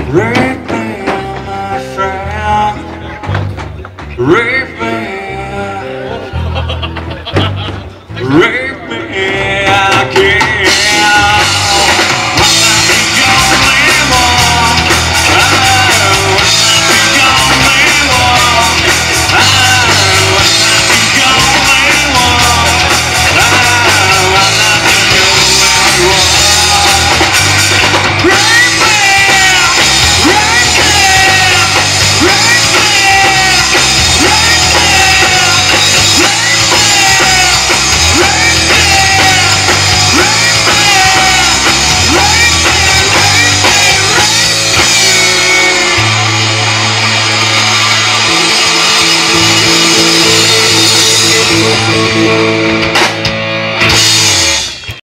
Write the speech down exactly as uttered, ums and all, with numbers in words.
Rape me, my friend. Rape me. Rape me again. Wanna be your lemon. I wanna be your lemon. I wanna be your lemon. I wanna be your lemon. Rape me. Rape me. Rape me. Rape me. Rape me.